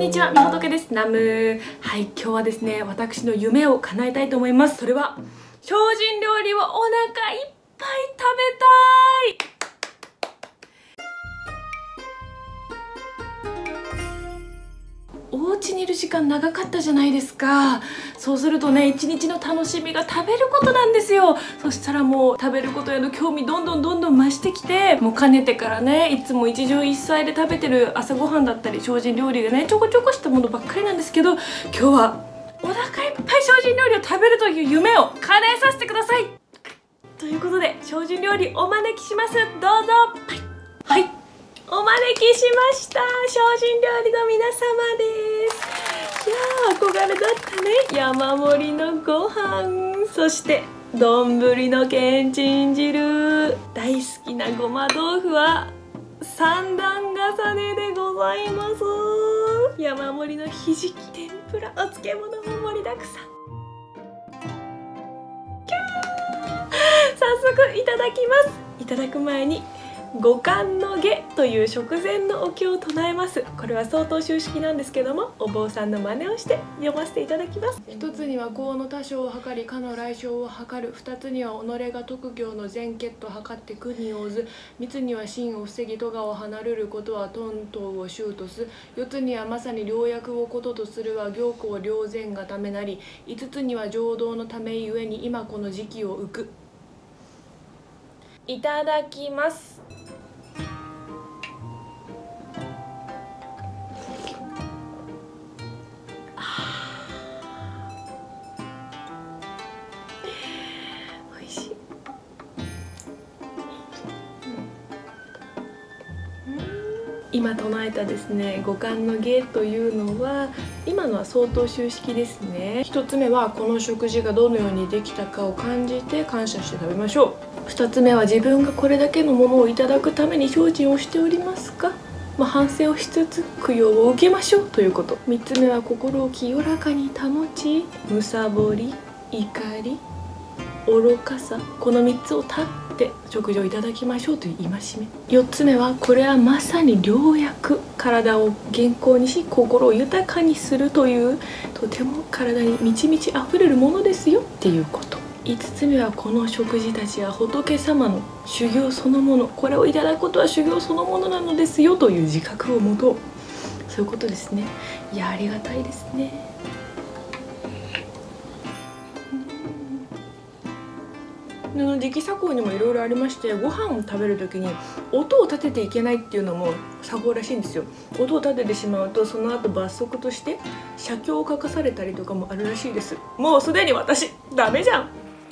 にちは、みほとけです。ナム。はい、今日はですね、私の夢を叶えたいと思います。それは、精進料理をお腹いっぱい食べたい。お家にいる時間長かったじゃないですか。そうするとね、一日の楽しみが食べることなんですよ。そしたらもう食べることへの興味どんどん増してきて、もうかねてからね、いつも一汁一菜で食べてる朝ごはんだったり精進料理がね、ちょこちょこしたものばっかりなんですけど、今日はお腹いっぱい精進料理を食べるという夢を叶えさせてください。ということで、精進料理お招きします。どうぞ。はい、お招きしました。精進料理の皆様です。いやー、憧れだったね。山盛りのご飯、そして丼のけんちん汁、大好きなごま豆腐は三段重ねでございます。山盛りのひじき天ぷら、お漬物も盛りだくさん。早速いただきます。いただく前に五貫の下という食前のお経を唱えます。これは曹洞宗式なんですけども、お坊さんの真似をして読ませていただきます。一つには功の多少を測り、かの来生を測る。二つには己が徳行の全結と測って苦に応ず。三つには真を防ぎ咎を離れることは頓々を修とす。四つにはまさに良薬をこととするは行幸良善がためなり。五つには浄土のためゆえに今この時期を浮く。いただきます。美味しい。今唱えたですね、五貫の下というのは、今のは曹洞宗式ですね。一つ目はこの食事がどのようにできたかを感じて感謝して食べましょう。二つ目は自分がこれだけのものをいただくために精進をしておりますか、反省をしつつ供養を受けましょうということ。三つ目は心を清らかに保ち、むさぼり、怒り、愚かさ、この3つを断って食事をいただきましょうという戒め。4つ目はこれはまさに良薬、体を健康にし心を豊かにするという、とても体に満ち満ち溢れるものですよっていうこと。5つ目はこの食事たちは仏様の修行そのもの、これをいただくことは修行そのものなのですよという自覚を持とう。そういうことですね。いや、ありがたいですね。時期作法にもいろいろありまして、ご飯を食べる時に音を立てていけないっていうのも作法らしいんですよ。音を立ててしまうとその後罰則として写経を書かされたりとかもあるらしいです。もうすでに私ダメじゃん。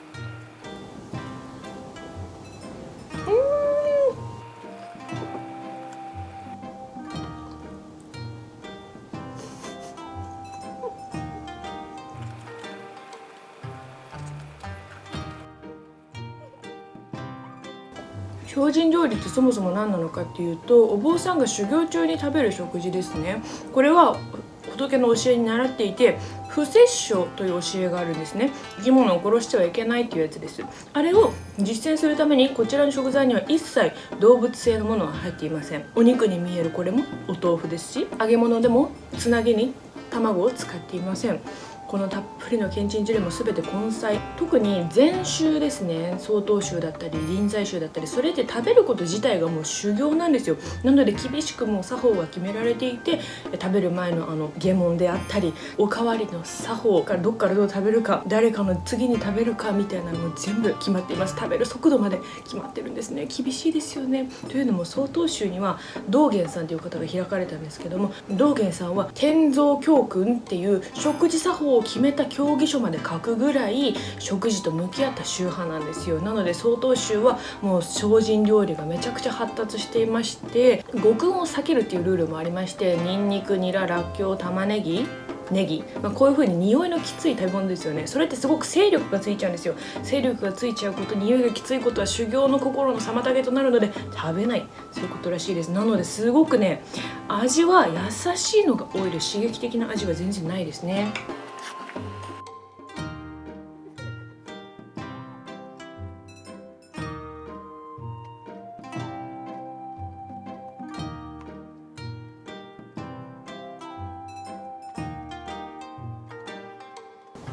精進料理ってそもそも何なのかっていうと、お坊さんが修行中に食べる食事ですね。これは仏の教えに習っていて、不殺生という教えがあるんですね。生き物を殺してはいけないっていうやつです。あれを実践するために、こちらの食材には一切動物性のものは入っていません。お肉に見えるこれもお豆腐ですし、揚げ物でもつなぎに卵を使っていません。このたっぷりのけんちん汁も全て根菜。特に禅宗ですね、曹洞宗だったり臨済宗だったり、それって食べること自体がもう修行なんですよ。なので厳しくもう作法が決められていて、食べる前の下門であったり、おかわりの作法からどっからどう食べるか、誰かの次に食べるかみたいなのも全部決まっています。食べる速度まで決まってるんですね。厳しいですよね。というのも曹洞宗には道元さんという方が開かれたんですけども、道元さんは天蔵教訓っていう食事作法を決めた教義書まで書くぐらい食事と向き合った宗派なんですよ。なので曹洞宗はもう精進料理がめちゃくちゃ発達していまして、五訓を避けるっていうルールもありまして、ニンニク、ニラ、ラッキョウ、玉ねぎ、ネギ、こういう風に匂いのきつい食べ物ですよね。それってすごく勢力がついちゃうんですよ。勢力がついちゃうこと、匂いがきついことは修行の心の妨げとなるので食べない、そういうことらしいです。なのですごくね、味は優しいのが多いです。刺激的な味は全然ないですね。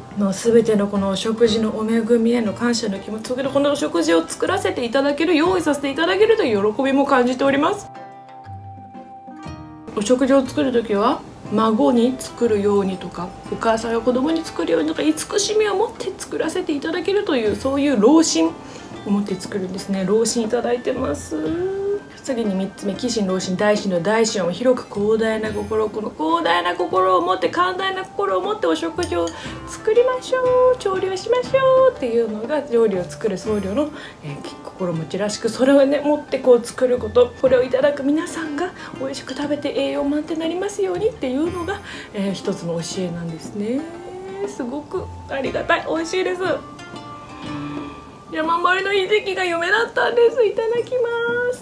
もう全てのこのお食事のお恵みへの感謝の気持ち、このお食事を作らせていただける、用意させていただけるという喜びも感じております。お食事を作る時は孫に作るようにとか、お母さんや子供に作るようにとか、慈しみを持って作らせていただけるという、そういう老心を持って作るんですね。老心いただいてます。次に3つ目、鬼神老神大神の大神を広く広大な心、この広大な心を持って、寛大な心を持ってお食事を作りましょう、調理をしましょうっていうのが料理を作る僧侶の、心持ちらしく、それをね持ってこう作ること、これをいただく皆さんが美味しく食べて栄養満点になりますようにっていうのが、一つの教えなんですね。すごくありがたい、美味しいです。山盛りのひじきが夢だったんです。いただきます。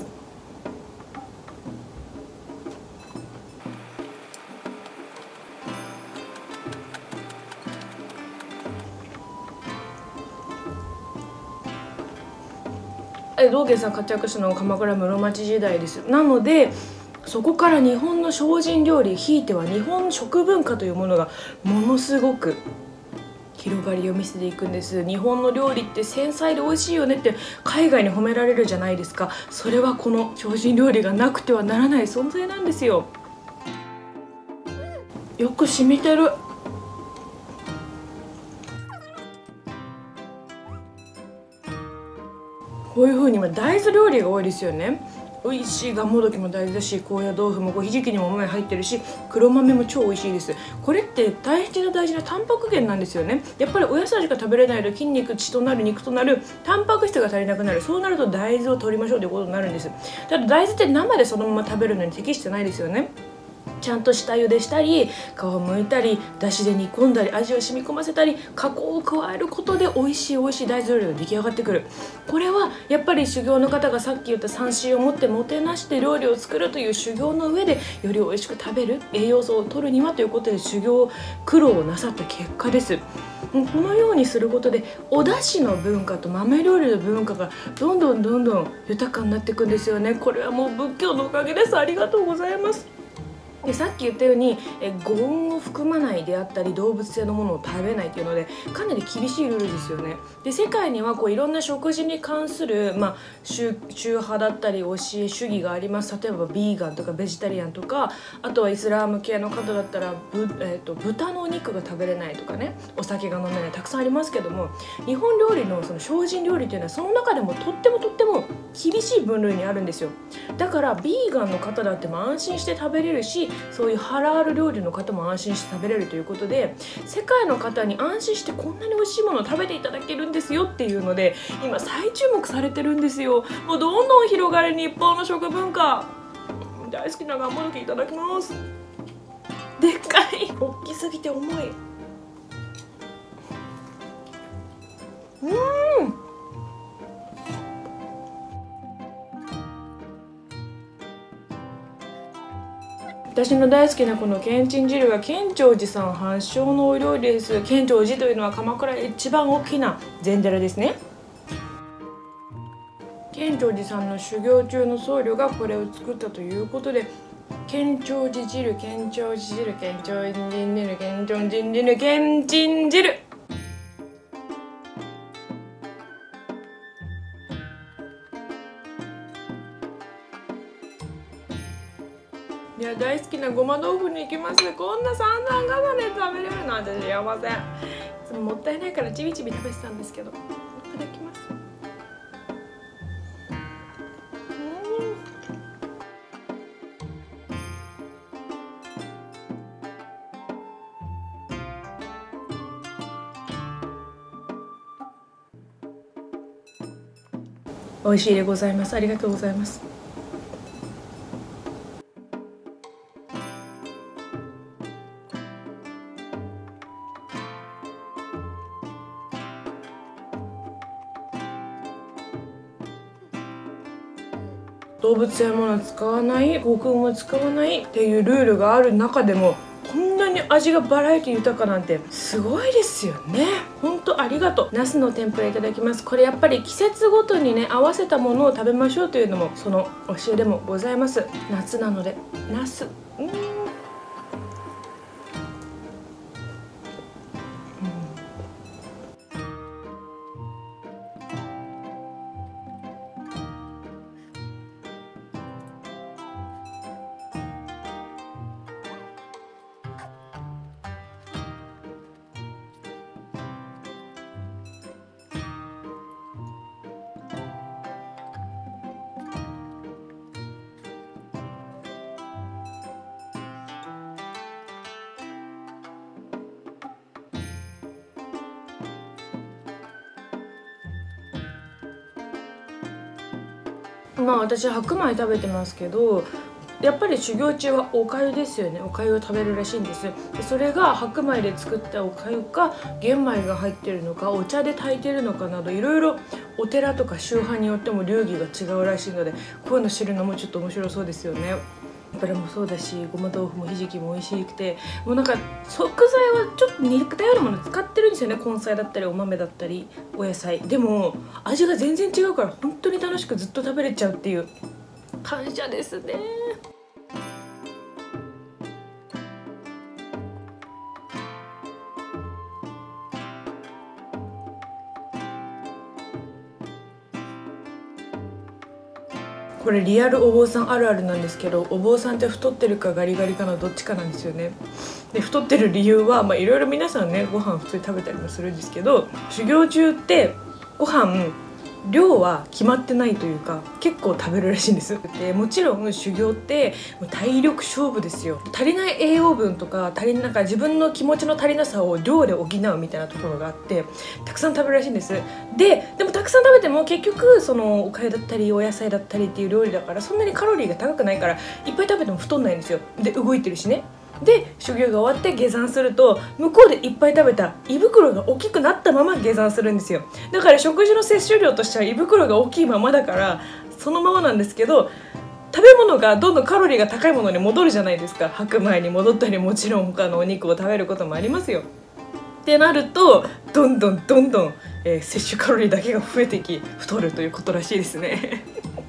道元さん活躍したのが鎌倉室町時代です。なのでそこから日本の精進料理、ひいては日本食文化というものがものすごく広がりを見せていくんです。日本の料理って繊細で美味しいよねって海外に褒められるじゃないですか。それはこの精進料理がなくてはならない存在なんですよ。よく染みてる。こういう風に大豆料理が多いですよね。美味しいがんもどきも大豆だし、高野豆腐もひじきにも豆入ってるし、黒豆も超美味しいです。これって大事なタンパク源なんですよね。やっぱりお野菜しか食べれないと筋肉、血となる肉となるタンパク質が足りなくなる。そうなると大豆を取りましょうということになるんです。ただ大豆って生でそのまま食べるのに適してないですよね。ちゃんと下茹でしたり、皮を剥いたり、だしで煮込んだり、味を染み込ませたり、加工を加えることで美味しい大豆料理が出来上がってくる。これはやっぱり修行の方がさっき言った三心を持ってもてなして料理を作るという修行の上で、より美味しく食べる、栄養素を取るにはということで修行苦労をなさった結果です。このようにすることでお出汁の文化と豆料理の文化がどんどん豊かになっていくんですよね。これはもう仏教のおかげです。ありがとうございます。でさっき言ったように誤飲を含まないであったり、動物性のものを食べないというのでかなり厳しいルールですよね。で世界にはこういろんな食事に関する、宗派だったり教え主義があります。例えばビーガンとかベジタリアンとか、あとはイスラーム系の方だったら豚のお肉が食べれないとかね、お酒が飲めない、たくさんありますけども、日本料理のその精進料理というのはその中でもとっても厳しい分類にあるんですよ。だからビーガンの方だっても安心して食べれるし、そういうハラール料理の方も安心して食べれるということで、世界の方に安心してこんなに美味しいものを食べていただけるんですよっていうので、今再注目されてるんですよ。もうどんどん広がる日本の食文化、大好きながんもどきいただきます。でっかい、大きすぎて重い。私の大好きなこのけんちん汁が建長寺さん発祥のお料理です。建長寺というのは鎌倉で一番大きな禅寺ですね。建長寺さんの修行中の僧侶がこれを作ったということで、建長寺汁、建長寺汁、建長寺汁、建長寺汁、けんちん汁。いや、大好きなごま豆腐に行きます。こんな三段重ねで食べれるなんて幸せ。いつももったいないからちびちび食べてたんですけど、いただきます。美味しいでございます。ありがとうございます。動物性のものを使わない、香粉を使わないっていうルールがある中でも、こんなに味がバラエティ豊かなんてすごいですよね。ほんとありがとう。ナスの天ぷらいただきます。これやっぱり季節ごとにね合わせたものを食べましょうというのもその教えでもございます。夏なのでナス、 まあ私白米食べてますけど、やっぱり修行中はお粥ですよね。お粥を食べるらしいんです。でそれが白米で作ったお粥か玄米が入ってるのかお茶で炊いてるのかなど、いろいろお寺とか宗派によっても流儀が違うらしいので、こういうの知るのもちょっと面白そうですよね。油もそうだし、ごま豆腐もひじきも美味しくて、もうなんか食材はちょっと似たようなもの使ってるんですよね。根菜だったりお豆だったりお野菜でも味が全然違うから、本当に楽しくずっと食べれちゃうっていう、感謝ですね。これリアルお坊さんあるあるなんですけど、お坊さんって太ってるかガリガリかのどっちかなんですよね。で太ってる理由は、いろいろ皆さんねご飯普通に食べたりもするんですけど、修行中ってご飯量は決まってないというか、結構食べるらしいんです。でもちろん修行って体力勝負ですよ。足りない栄養分とかなんか自分の気持ちの足りなさを量で補うみたいなところがあって、たくさん食べるらしいんです。でもたくさん食べても結局そのお粥だったりお野菜だったりっていう料理だから、そんなにカロリーが高くないからいっぱい食べても太んないんですよ。で動いてるしね。で修行が終わって下山すると、向こうでいっぱい食べた胃袋が大きくなったまま下山するんですよ。だから食事の摂取量としては胃袋が大きいままだからそのままなんですけど、食べ物がどんどんカロリーが高いものに戻るじゃないですか。白米に戻ったり、もちろん他のお肉を食べることもありますよ。ってなるとどんどん、摂取カロリーだけが増えていき太るということらしいですね。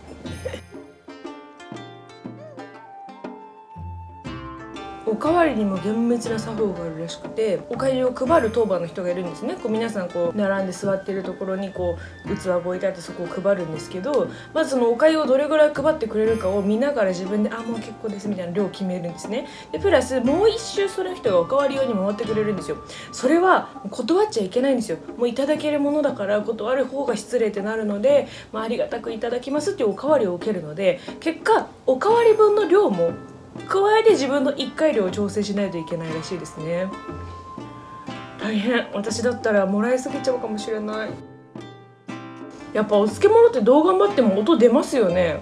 おかわりにも厳密な作法があるらしくて、お粥を配る当番の人がいるんですね。皆さん並んで座ってるところに器が置いてあって、そこを配るんですけど、まずそのお粥をどれぐらい配ってくれるかを見ながら自分でもう結構ですみたいな量を決めるんですね。でプラスもう一周その人がおかわり用に回ってくれるんですよ。それは断っちゃいけないんですよ。もういただけるものだから断る方が失礼ってなるので、ありがたくいただきますっていうおかわりを受けるので、結果おかわり分の量も加えて自分の1回量を調整しないといけないらしいですね。大変。私だったらもらいすぎちゃうかもしれない。やっぱお漬物ってどう頑張っても音出ますよね。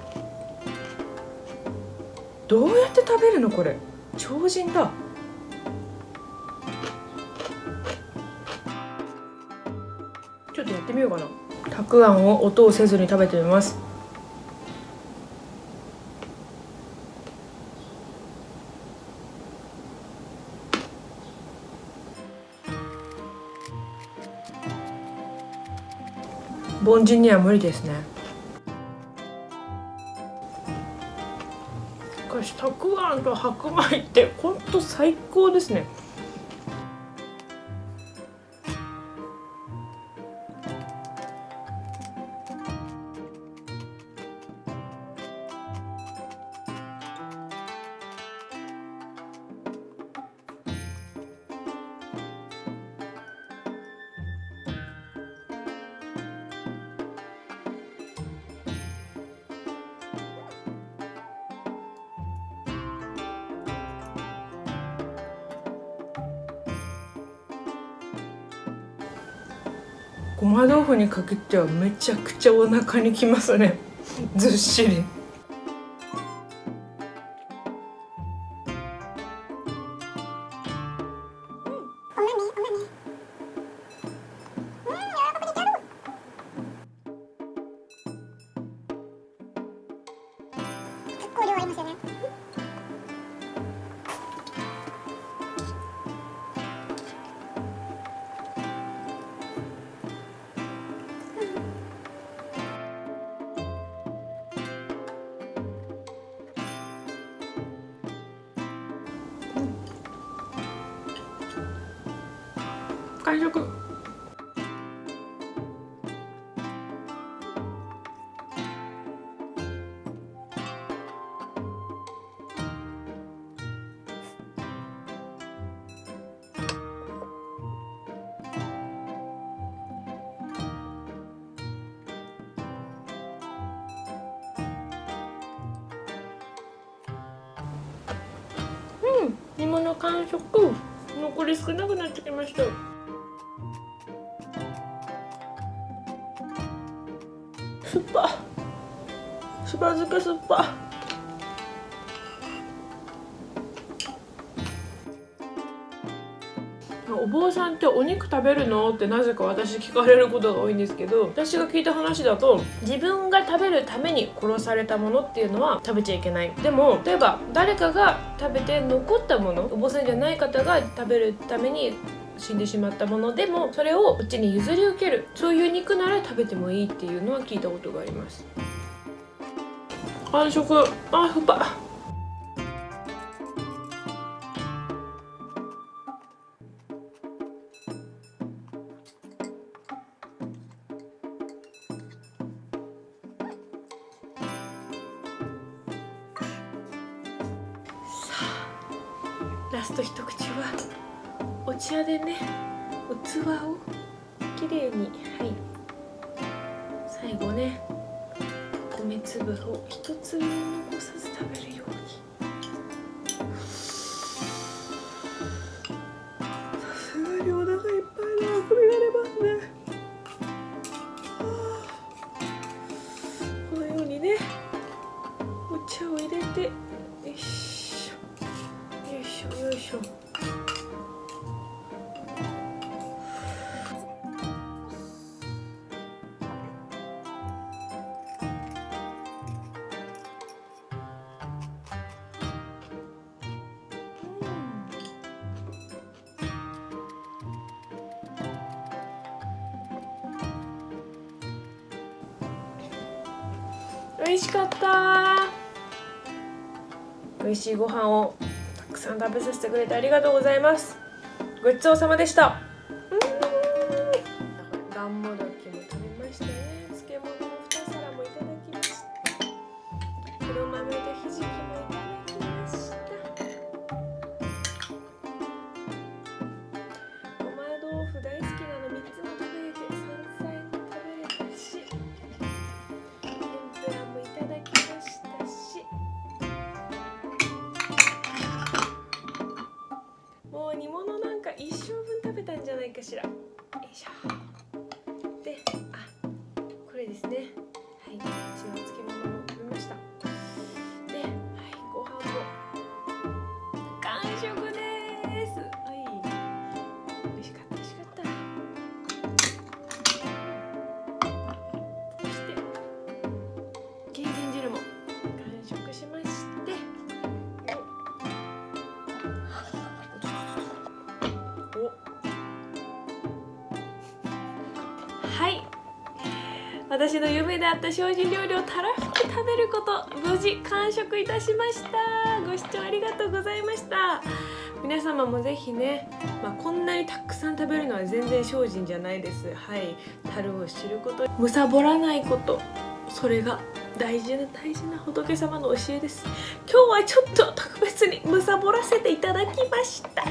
どうやって食べるのこれ、超人だ。ちょっとやってみようかな。たくあんを音をせずに食べてみます。凡人には無理ですね。しかしたくあんと白米ってほんと最高ですね。ごま豆腐にかけてはめちゃくちゃお腹にきますね。ずっしり。 結構量ありますよね。 完食。煮物完食。残り少なくなってきました。スーパーしば漬け酸っぱ。お坊さんってお肉食べるのってなぜか私聞かれることが多いんですけど、私が聞いた話だと自分が食べるために殺されたものっていうのは食べちゃいけない。でも例えば誰かが食べて残ったもの、お坊さんじゃない方が食べるために死んでしまったものでもそれをこっちに譲り受ける、そういう肉なら食べてもいいっていうのは聞いたことがあります。完食。あ、ふぱ。ラスト一口はお茶でね、器をきれいに、はい、最後ね米粒を一粒も残さず食べるように。さすがにお腹いっぱいであくびが出ますね。このようにねお茶を入れて、よいしょよいしょよいしょ。美味しかった。美味しいご飯をたくさん食べさせてくれてありがとうございます。ごちそうさまでした。がんもどきも食べましたね。漬物も2皿もいただきました。黒豆とひじきもいただきました。ごま豆腐大好きなの3つも食べれて、山菜も食べれたし、天ぷらもいただきましたし、もう煮物なんか一生分食べたんじゃないかしら。よいしょ。で、あ、これですね。はい、うちの漬物も食べました。で、はい、ご飯も完食です。はい、美味しかった美味しかった。そしてけんげん汁も完食しまして、はい、私の夢であった精進料理をたらふく食べること、無事完食いたしました。ご視聴ありがとうございました。皆様もぜひね、こんなにたくさん食べるのは全然精進じゃないです。はい、樽を知ること、むさぼらないこと、それが大事な大事な仏様の教えです。今日はちょっと特別にむさぼらせていただきました。はい、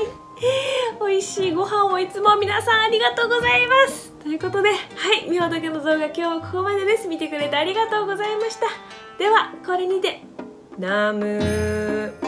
美味しいご飯をいつも皆さんありがとうございます。ということで、はい、みほとけの動画今日はここまでです。見てくれてありがとうございました。ではこれにてナムー。